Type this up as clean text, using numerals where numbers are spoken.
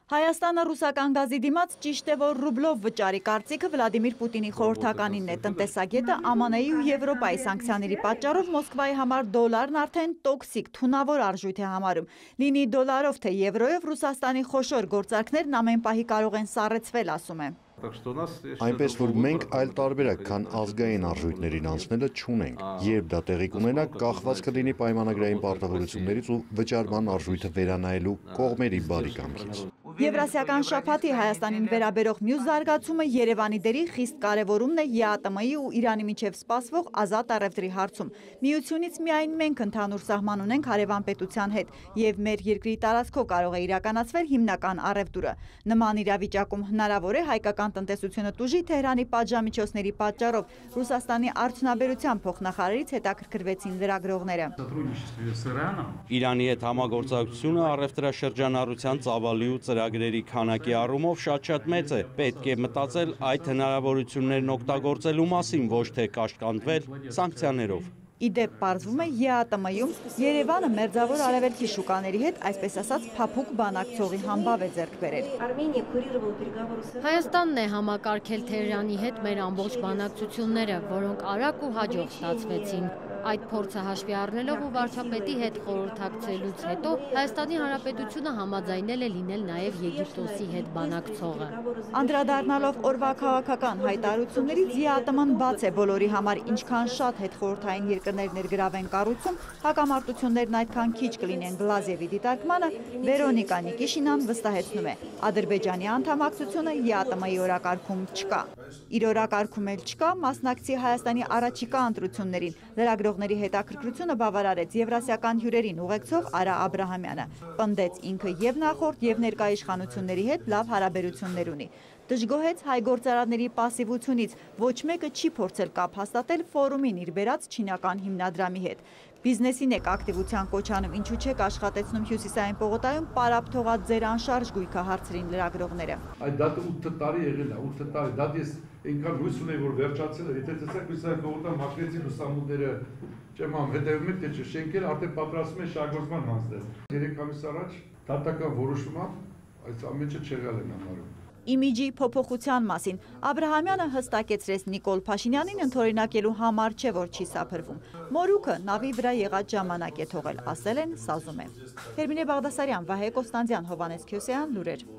Հայաստանը ռուսական գազի դիմաց ճիշտ է, որ ռուբլով վճարի կարծիքը Վլադիմիր Պուտինի խորհրդականինն է։ Տնտեսագետը ԱՄՆ-ի ու Եվրոպայի սանկցիաների պատճառով Մոսկվայի համար դոլարն արդեն տոքսիկ, թունավոր արժույթ է համարում։ Լինի դոլարով թե եվրոյով Ռուսաստանի խոշոր գործարքներն ամեն պահի կարող են սառեցվել, ասում է։ Այնպես որ մենք այլ տարբերակ, քան ազգային արժույթներին անցնելը չունենք։ Երբ դա տեղի կունենա, կախված կլինի պայմանագրային պարտավորություններից ու վճարման արժույթը վերանայելու կողմերի բարի կամքից։ Եվրասիական շաբաթի Հայաստանին վերաբերող մյուս զարգացումը Երևանի դերի խիստ կարևորումն է ԵԱՏՄ-ի ու Իրանի միջև սպասվող ազատ առևտրի հարցում։ Միությունից միայն մենք ընդհանուր սահման ունենք հարևան պետության հետ, եւ մեր երկրի տարածքով կարող է իրականացվել հիմնական առևտուրը։ Նման իրավիճակում հնարավոր է հայկական տնտեսությունը տուժի Թեհրանի պատժամիջոցների պատճառով։ Ռուսաստանի արդյունաբերության փոխնախարարից հետաքրքրվեցին լրագրողները։ Իրանի հետ համագործակցությունը առևտրաշրջանառության ծավալի ու ծրագրերի քանակի առումով շատ մեծ է։ Պետք է մտածել այդ հնարավորություններն օգտագործելու մասին, ոչ թե կաշկանդվել սանկցիաներով։ Իդեպ պարզվում է ԵԱՏՄ-ում Երևանը մերձավոր արևելքի շուկաների հետ, այսպես ասած, փափուկ բանակցողի համբավ է ձեռք բերել։ Հայաստանն է համակարգել Թեհրանի հետ մեր ամբողջ բանակցությունները, որոնք արագ ու հաջող ստացվեցին։ Այդ փորձը հաշվի առնելով ու վարչապետի հետ խորհրդակցելուց հետո Հայաստանի Հանրապետությունը համաձայնել է լինել նաև Եգիպտոսի հետ բանակցողը։ Անդրադառնալով օրվա քաղաքական հայտարարություններից ԵԱՏՄ-ն բաց է բոլորի համար, ինչքան շատ հետխորհրդային երկրներ ներգրավեն կառույցում, հակամարտություններն այդքան քիչ կլինեն Գլազիևի դիտարկմանը, Վերոնիկա Նիկիշինան վստահեցնում է, Ադրբեջանի անդամակցությունը ԵԱՏՄ-ի օրակարգում չկա։ Իր օրակարգում էլ չկա, մասնակցի Հայաստանի առաջիկա ընտրություններին։ Լրագրողների հետաքրքրությունը բավարարեց Եվրասիական հյուրերին ուղեկցող Արա Աբրահամյանը։ Պնդեց ինքը եւ նախորդ եւ ներկա իշխանությունների հետ լավ հարաբերություններ ունի։ Դժգոհեց հայ գործարանների պասիվությունից, ոչ մեկը չի փորձել կապ հաստատել ֆորումին իր բերած չինական հիմնադրամի հետ։ Բիզնեսին եք ակտիվության կոչանում, ինչու չեք աշխատեցնում Հյուսիսային պողոտայում պարապ թողած ձեր անշարժ գույքը, հարցրին լրագրողները։ Այդ դատը 8 տարի եղել է, 8 տարի, դա ես այնքան հույս ունեի, որ վերջացել է, եթե տեսեք Հյուսիսային պողոտայում հաշվեցին լուսամուտները, չեմ ամ հետևում եք, թե շենքերը արդեն պատրաստում են շահգործման հանձնել։ 3 ամիս առաջ դատական որոշումով այս ամենը չեղյալ են համարում։ Իմիջի փոփոխության մասին Աբրահամյանը հստակեցրեց Նիկոլ Փաշինյանին ընդօրինակելու համար չէ, որ չի սափրվում։ Մորուքը նավի վրա եղած ժամանակ է թողել, ասել են, սազում է։ Հերմինե Բաղդասարյան, Վահե Կոստանդյան, Հովանես Քյոսեյան, լուրեր։